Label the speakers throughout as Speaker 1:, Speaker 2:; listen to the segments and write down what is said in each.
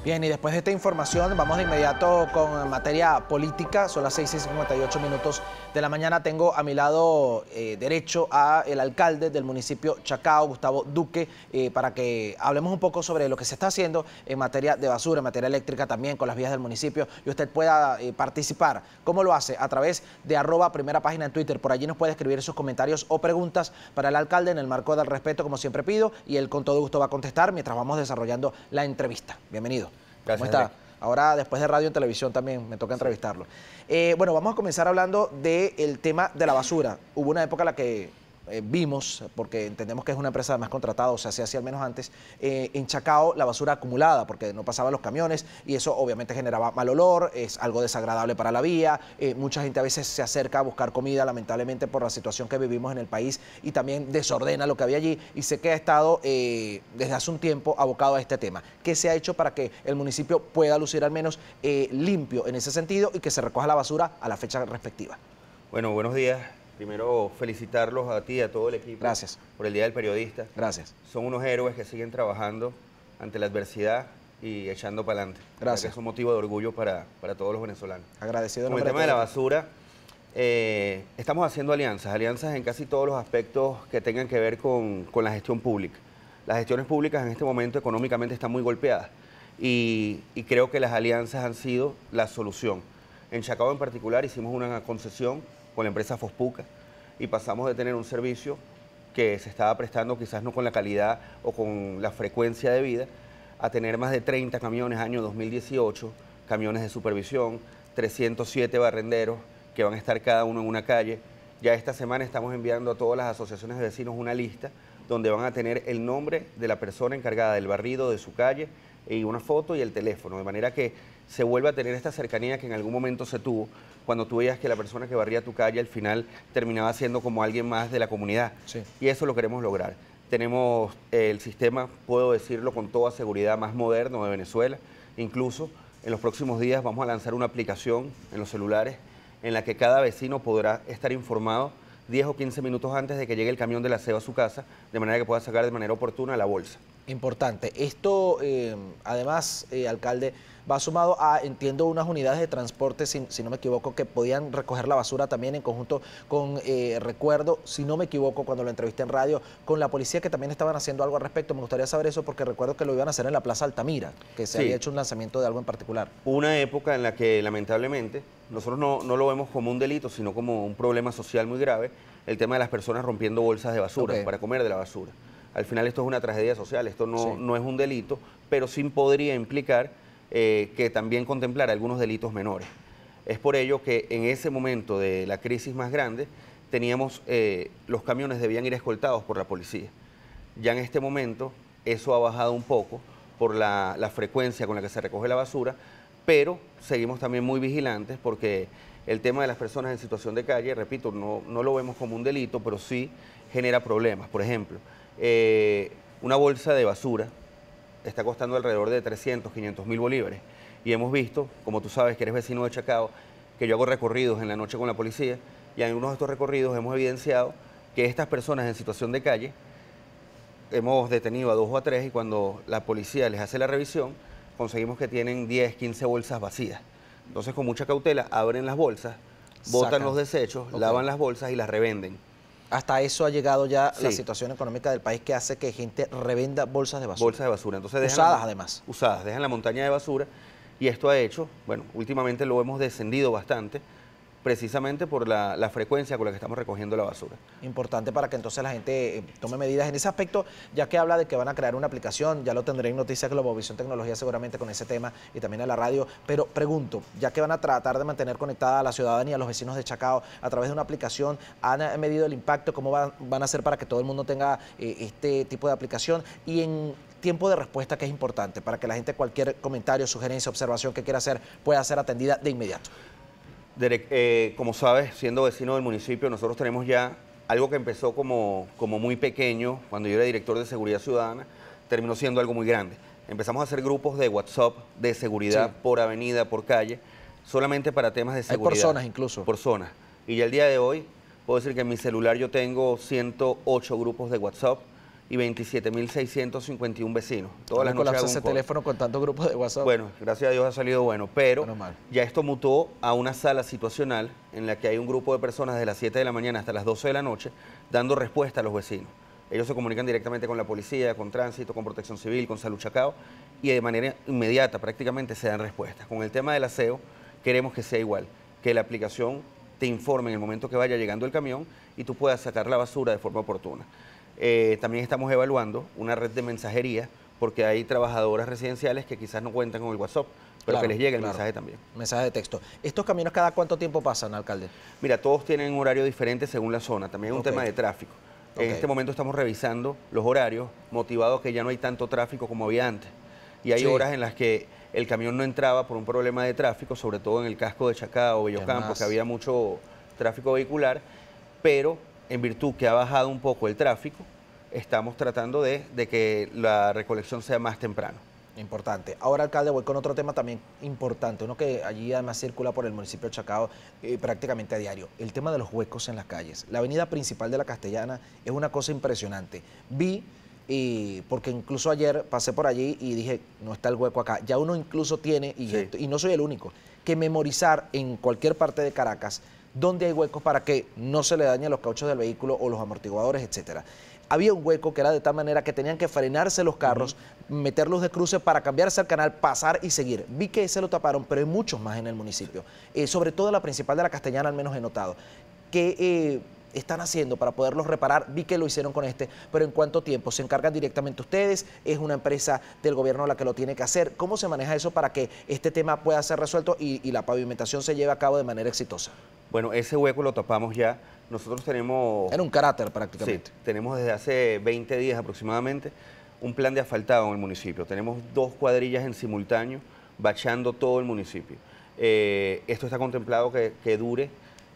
Speaker 1: Bien, y después de esta información vamos de inmediato con materia política. Son las 6:58 de la mañana. Tengo a mi lado derecho al alcalde del municipio Chacao, Gustavo Duque, para que hablemos un poco sobre lo que se está haciendo en materia de basura, en materia eléctrica también con las vías del municipio, y usted pueda participar. ¿Cómo lo hace? A través de @primera página en Twitter. Por allí nos puede escribir sus comentarios o preguntas para el alcalde en el marco del respeto, como siempre pido, y él con todo gusto va a contestar mientras vamos desarrollando la entrevista. Bienvenido.
Speaker 2: Gracias,
Speaker 1: ¿Cómo está?
Speaker 2: Enrique.
Speaker 1: Ahora, después de radio y televisión también me toca entrevistarlo. Bueno, vamos a comenzar hablando del tema de la basura. Hubo una época en la que vimos, porque entendemos que es una empresa además contratada, o sea, se hacía al menos antes, en Chacao la basura acumulada, porque no pasaban los camiones y eso obviamente generaba mal olor, es algo desagradable para la vía. Mucha gente a veces se acerca a buscar comida, lamentablemente por la situación que vivimos en el país, y también desordena lo que había allí, y sé que ha estado desde hace un tiempo abocado a este tema. ¿Qué se ha hecho para que el municipio pueda lucir al menos limpio en ese sentido y que se recoja la basura a la fecha respectiva?
Speaker 2: Bueno, buenos días. Primero, felicitarlos a ti y a todo el equipo.
Speaker 1: Gracias.
Speaker 2: Por el Día del Periodista.
Speaker 1: Gracias.
Speaker 2: Son unos héroes que siguen trabajando ante la adversidad y echando para adelante.
Speaker 1: Gracias.
Speaker 2: Es un motivo de orgullo para todos los venezolanos.
Speaker 1: Agradecido.
Speaker 2: Con el tema de la basura, estamos haciendo alianzas en casi todos los aspectos que tengan que ver con la gestión pública. Las gestiones públicas en este momento económicamente están muy golpeadas y creo que las alianzas han sido la solución. En Chacao en particular hicimos una concesión con la empresa Fospuca y pasamos de tener un servicio que se estaba prestando quizás no con la calidad o con la frecuencia de vida, a tener más de 30 camiones año 2018, camiones de supervisión, 307 barrenderos que van a estar cada uno en una calle. Ya esta semana estamos enviando a todas las asociaciones de vecinos una lista donde van a tener el nombre de la persona encargada del barrido de su calle y una foto y el teléfono, de manera que se vuelva a tener esta cercanía que en algún momento se tuvo cuando tú veías que la persona que barría tu calle al final terminaba siendo como alguien más de la comunidad.
Speaker 1: Sí.
Speaker 2: Y eso lo queremos lograr. Tenemos el sistema, puedo decirlo con toda seguridad, más moderno de Venezuela. Incluso en los próximos días vamos a lanzar una aplicación en los celulares en la que cada vecino podrá estar informado 10 o 15 minutos antes de que llegue el camión del aseo a su casa, de manera que pueda sacar de manera oportuna la bolsa.
Speaker 1: Importante. Esto, además, alcalde, va sumado a, entiendo, unas unidades de transporte, si no me equivoco, que podían recoger la basura también en conjunto con, recuerdo, si no me equivoco, cuando lo entrevisté en radio, con la policía, que también estaban haciendo algo al respecto. Me gustaría saber eso porque recuerdo que lo iban a hacer en la Plaza Altamira, que se había hecho un lanzamiento de algo en particular.
Speaker 2: Una época en la que, lamentablemente, nosotros no lo vemos como un delito, sino como un problema social muy grave, el tema de las personas rompiendo bolsas de basura para comer de la basura. Al final esto es una tragedia social, esto no es un delito, pero sí podría implicar que también contemplar algunos delitos menores. Es por ello que en ese momento de la crisis más grande teníamos, los camiones debían ir escoltados por la policía. Ya en este momento eso ha bajado un poco por la frecuencia con la que se recoge la basura, pero seguimos también muy vigilantes porque el tema de las personas en situación de calle, repito, no lo vemos como un delito, pero sí genera problemas. Por ejemplo, una bolsa de basura está costando alrededor de 300, 500 mil bolívares. Y hemos visto, como tú sabes que eres vecino de Chacao, que yo hago recorridos en la noche con la policía, y en uno de estos recorridos hemos evidenciado que estas personas en situación de calle, hemos detenido a 2 o a 3 y cuando la policía les hace la revisión, conseguimos que tienen 10, 15 bolsas vacías. Entonces, con mucha cautela, abren las bolsas, botan los desechos, lavan las bolsas y las revenden.
Speaker 1: Hasta eso ha llegado ya la situación económica del país, que hace que gente revenda bolsas de basura.
Speaker 2: Bolsas de basura. Entonces,
Speaker 1: usadas además.
Speaker 2: Usadas, dejan la montaña de basura y esto ha hecho, bueno, últimamente lo hemos descendido bastante, precisamente por la frecuencia con la que estamos recogiendo la basura.
Speaker 1: Importante para que entonces la gente tome medidas en ese aspecto, ya que habla de que van a crear una aplicación, ya lo tendré en Noticias Globovisión Tecnología seguramente con ese tema y también en la radio, pero pregunto, ya que van a tratar de mantener conectada a la ciudadanía, a los vecinos de Chacao, a través de una aplicación, ¿han medido el impacto? ¿Cómo van a hacer para que todo el mundo tenga este tipo de aplicación? Y en tiempo de respuesta, que es importante, para que la gente cualquier comentario, sugerencia, observación que quiera hacer, pueda ser atendida de inmediato.
Speaker 2: Derek, como sabes, siendo vecino del municipio, nosotros tenemos ya algo que empezó como muy pequeño, cuando yo era director de Seguridad Ciudadana, terminó siendo algo muy grande. Empezamos a hacer grupos de WhatsApp de seguridad por avenida, por calle, solamente para temas de seguridad.
Speaker 1: Hay por zonas incluso.
Speaker 2: Por zonas. Y ya el día de hoy, puedo decir que en mi celular yo tengo 108 grupos de WhatsApp y 27.651 vecinos. Todas las noches
Speaker 1: colapsa
Speaker 2: hago un
Speaker 1: ese
Speaker 2: call.
Speaker 1: teléfono con tantos grupos de WhatsApp.
Speaker 2: Bueno, gracias a Dios ha salido bueno, pero
Speaker 1: Normal.
Speaker 2: ya esto mutó a una sala situacional en la que hay un grupo de personas desde las 7 de la mañana hasta las 12 de la noche dando respuesta a los vecinos. Ellos se comunican directamente con la policía, con tránsito, con protección civil, con Salud Chacao y de manera inmediata prácticamente se dan respuestas. Con el tema del aseo queremos que sea igual, que la aplicación te informe en el momento que vaya llegando el camión y tú puedas sacar la basura de forma oportuna. También estamos evaluando una red de mensajería porque hay trabajadoras residenciales que quizás no cuentan con el WhatsApp, pero
Speaker 1: Claro,
Speaker 2: que les llegue el
Speaker 1: claro.
Speaker 2: mensaje también.
Speaker 1: Mensaje de texto. ¿Estos camiones cada cuánto tiempo pasan, alcalde?
Speaker 2: Mira, todos tienen un horario diferente según la zona, también es un
Speaker 1: Ok.
Speaker 2: tema de tráfico. En
Speaker 1: Ok.
Speaker 2: este momento estamos revisando los horarios, motivados que ya no hay tanto tráfico como había antes. Y hay
Speaker 1: Sí.
Speaker 2: horas en las que el camión no entraba por un problema de tráfico, sobre todo en el casco de Chacao, Bellocampo,
Speaker 1: más?
Speaker 2: que había mucho tráfico vehicular, pero en virtud que ha bajado un poco el tráfico, estamos tratando de que la recolección sea más temprano.
Speaker 1: Importante. Ahora, alcalde, voy con otro tema también importante, uno que allí además circula por el municipio de Chacao prácticamente a diario, el tema de los huecos en las calles. La avenida principal de la Castellana es una cosa impresionante. Vi, porque incluso ayer pasé por allí y dije, no está el hueco acá. Ya uno incluso tiene,
Speaker 2: Sí.
Speaker 1: y no soy el único, que memorizar en cualquier parte de Caracas dónde hay huecos para que no se le dañen los cauchos del vehículo o los amortiguadores, etcétera. Había un hueco que era de tal manera que tenían que frenarse los carros, meter luz de cruce para cambiarse al canal, pasar y seguir. Vi que ese lo taparon, pero hay muchos más en el municipio. Sobre todo la principal de la Castellana, al menos he notado. ¿Qué están haciendo para poderlos reparar? Vi que lo hicieron con este, pero ¿en cuánto tiempo? ¿Se encargan directamente ustedes? ¿Es una empresa del gobierno la que lo tiene que hacer? ¿Cómo se maneja eso para que este tema pueda ser resuelto y la pavimentación se lleve a cabo de manera exitosa?
Speaker 2: Bueno, ese hueco lo tapamos ya. Nosotros tenemos...
Speaker 1: Era un carácter prácticamente.
Speaker 2: Sí, tenemos desde hace 20 días aproximadamente un plan de asfaltado en el municipio. Tenemos 2 cuadrillas en simultáneo bachando todo el municipio. Esto está contemplado que dure,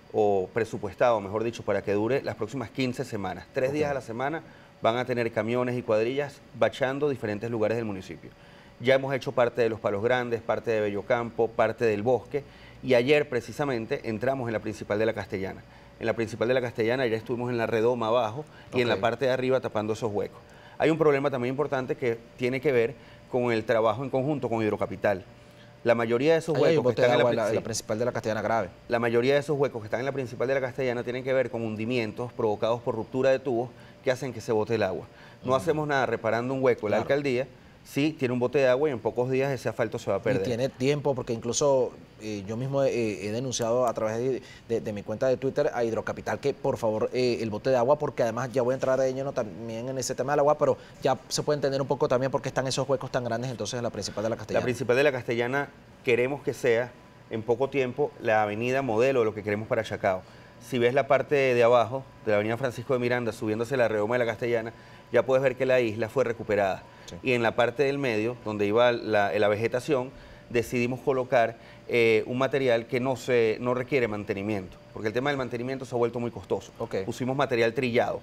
Speaker 2: o presupuestado, mejor dicho, para que dure las próximas 15 semanas. 3 días a la semana van a tener camiones y cuadrillas bachando diferentes lugares del municipio. Ya hemos hecho parte de Los Palos Grandes, parte de Bellocampo, parte del Bosque, y ayer precisamente entramos en la principal de la Castellana. En la principal de la Castellana ya estuvimos en la redoma abajo y en la parte de arriba tapando esos huecos. Hay un problema también importante que tiene que ver con el trabajo en conjunto con Hidrocapital. La mayoría de esos
Speaker 1: Ahí hay un
Speaker 2: huecos que
Speaker 1: bote de
Speaker 2: están
Speaker 1: agua
Speaker 2: en
Speaker 1: en
Speaker 2: la,
Speaker 1: la principal de la Castellana grave.
Speaker 2: la mayoría de esos huecos que están en la principal de la Castellana tienen que ver con hundimientos provocados por ruptura de tubos que hacen que se bote el agua. No hacemos nada reparando un hueco. La
Speaker 1: Claro.
Speaker 2: alcaldía sí tiene un bote de agua y en pocos días ese asfalto se va a perder.
Speaker 1: Y tiene tiempo, porque incluso yo mismo he denunciado a través de mi cuenta de Twitter a Hidrocapital que por favor el bote de agua, porque además ya voy a entrar de lleno también en ese tema del agua, pero ya se puede entender un poco también por qué están esos huecos tan grandes entonces en la principal de la Castellana.
Speaker 2: La principal de la Castellana queremos que sea en poco tiempo la avenida modelo de lo que queremos para Chacao. Si ves la parte de abajo de la avenida Francisco de Miranda subiéndose la redoma de la Castellana, ya puedes ver que la isla fue recuperada.
Speaker 1: Sí.
Speaker 2: Y en la parte del medio, donde iba la vegetación, decidimos colocar un material que no requiere mantenimiento, porque el tema del mantenimiento se ha vuelto muy costoso.
Speaker 1: Ok.
Speaker 2: Pusimos material trillado.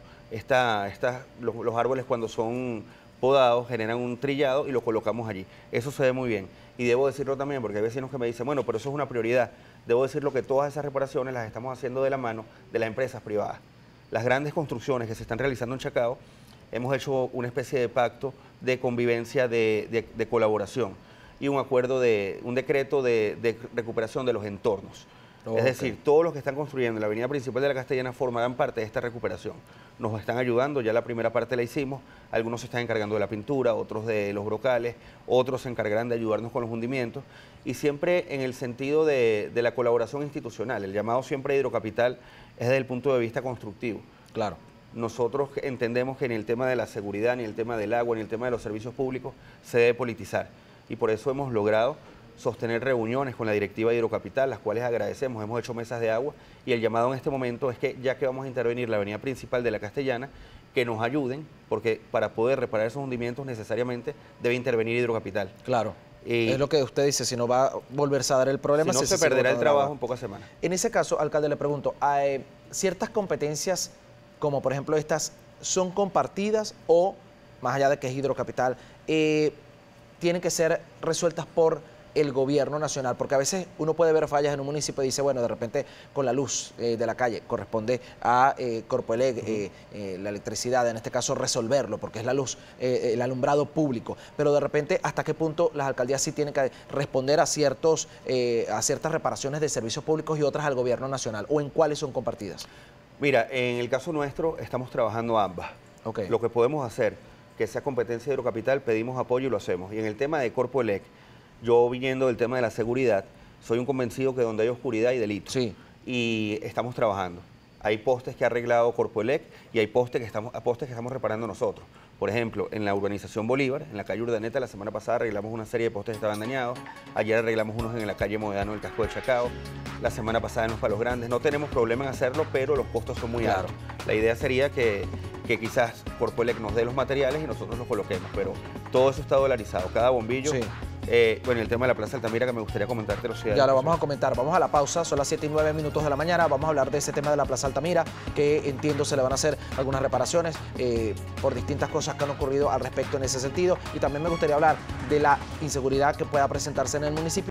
Speaker 2: Los árboles cuando son podados generan un trillado y lo colocamos allí. Eso se ve muy bien. Y debo decirlo también, porque hay vecinos que me dicen, bueno, pero eso es una prioridad. Debo decirlo que todas esas reparaciones las estamos haciendo de la mano de las empresas privadas. Las grandes construcciones que se están realizando en Chacao, hemos hecho una especie de pacto de convivencia, de colaboración y un acuerdo un decreto de recuperación de los entornos.
Speaker 1: Ok.
Speaker 2: Es decir, todos los que están construyendo la avenida principal de la Castellana formarán parte de esta recuperación. Nos están ayudando, ya la primera parte la hicimos, algunos se están encargando de la pintura, otros de los brocales, otros se encargarán de ayudarnos con los hundimientos, y siempre en el sentido de la colaboración institucional. El llamado siempre a Hidrocapital es desde el punto de vista constructivo.
Speaker 1: Claro.
Speaker 2: Nosotros entendemos que ni el tema de la seguridad, ni el tema del agua, ni el tema de los servicios públicos se debe politizar, y por eso hemos logrado sostener reuniones con la directiva de Hidrocapital, las cuales agradecemos. Hemos hecho mesas de agua y el llamado en este momento es que, ya que vamos a intervenir la avenida principal de la Castellana, que nos ayuden, porque para poder reparar esos hundimientos necesariamente debe intervenir Hidrocapital.
Speaker 1: Claro.
Speaker 2: Y
Speaker 1: es lo que usted dice, si no va a volverse a dar el problema.
Speaker 2: si no, se
Speaker 1: sigue
Speaker 2: perderá el
Speaker 1: botando
Speaker 2: trabajo
Speaker 1: agua.
Speaker 2: en pocas semanas.
Speaker 1: En ese caso, alcalde, le pregunto, ¿hay ciertas competencias, como por ejemplo estas, son compartidas o, más allá de que es Hidrocapital, tienen que ser resueltas por el gobierno nacional? Porque a veces uno puede ver fallas en un municipio y dice, bueno, de repente con la luz de la calle corresponde a Corpoelec, la electricidad, en este caso resolverlo, porque es la luz, el alumbrado público, pero de repente, ¿hasta qué punto las alcaldías sí tienen que responder a ciertas reparaciones de servicios públicos y otras al gobierno nacional? ¿O en cuáles son compartidas?
Speaker 2: Mira, en el caso nuestro estamos trabajando ambas.
Speaker 1: Okay.
Speaker 2: Lo que podemos hacer, que sea competencia de Hidrocapital, pedimos apoyo y lo hacemos. Y en el tema de Corpoelec, yo viniendo del tema de la seguridad, soy un convencido que donde hay oscuridad hay delito.
Speaker 1: Sí.
Speaker 2: Y estamos trabajando. Hay postes que ha arreglado Corpoelec y hay postes que estamos reparando nosotros. Por ejemplo, en la urbanización Bolívar, en la calle Urdaneta, la semana pasada arreglamos una serie de postes que estaban dañados. Ayer arreglamos unos en la calle Modano del Casco de Chacao. La semana pasada en los Palos Grandes. No tenemos problema en hacerlo, pero los costos son muy altos. La idea sería que quizás Corpoelec nos dé los materiales y nosotros los coloquemos, pero todo eso está dolarizado. Cada bombillo...
Speaker 1: Sí.
Speaker 2: Bueno, el tema de la Plaza Altamira, que me gustaría comentarte los ciudadanos.
Speaker 1: Ya lo vamos a comentar. Vamos a la pausa, son las 7:09 de la mañana. Vamos a hablar de ese tema de la Plaza Altamira, que entiendo se le van a hacer algunas reparaciones por distintas cosas que han ocurrido al respecto en ese sentido. Y también me gustaría hablar de la inseguridad que pueda presentarse en el municipio.